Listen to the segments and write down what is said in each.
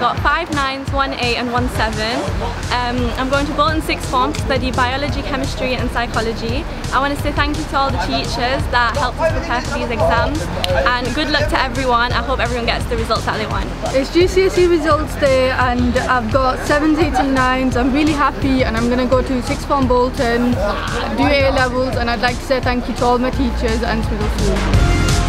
got 5 9s, 1 8 and 1 7. I'm going to Bolton Sixth Form to study biology, chemistry and psychology. I want to say thank you to all the teachers that helped us prepare for these exams, and good luck to everyone. I hope everyone gets the results that they want. It's GCSE results day and I've got 7s, 8s and 9s. I'm really happy and I'm going to go to Sixth Form Bolton, do A levels, and I'd like to say thank you to all my teachers and Smithills School.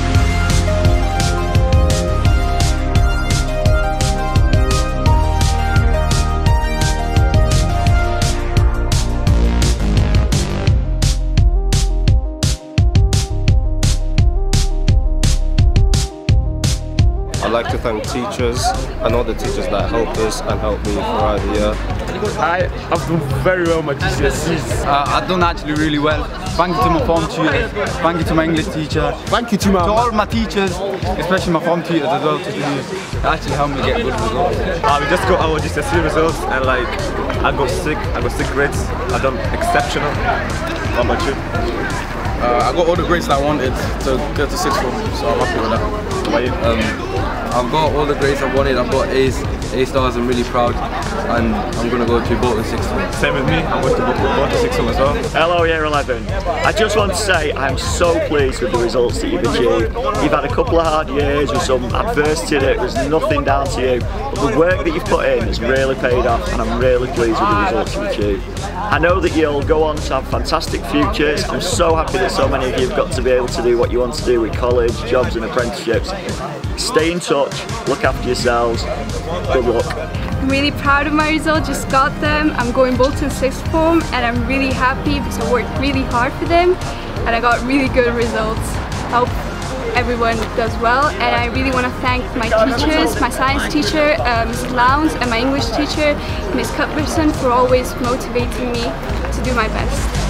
I'd like to thank teachers and all the teachers that helped us and helped me throughout the year. I've done very well my GCSEs. I've done actually really well. Thank you to my form tutor, thank you to my English teacher, Thank you to all my teachers, especially my form tutors as well, to actually help me get good results. We just got our GCSE results and like I got sick grades. I've done exceptional. How about you? I got all the grades that I wanted to get to Sixth Form, so I'm happy with that. How about you? I've got all the grades I wanted. I've got A's, A stars. I'm really proud, and I'm going to go to Bolton Sixth Form. Same with me. I'm going to Bolton Sixth Form as well. Hello, Year 11. I just want to say I'm so pleased with the results that you've achieved. You've had a couple of hard years with some adversity that was nothing down to you. But the work that you've put in has really paid off, and I'm really pleased with the results you've achieved. I know that you'll go on to have fantastic futures. I'm so happy that so many of you have got to be able to do what you want to do with college, jobs and apprenticeships. Stay in touch, look after yourselves, good luck. I'm really proud of my results, just got them. I'm going Bolton Sixth Form and I'm really happy because I worked really hard for them and I got really good results. I hope everyone does well, and I really want to thank my teachers, my science teacher, Mrs. Lowndes, and my English teacher, Miss Cuthbertson, for always motivating me to do my best.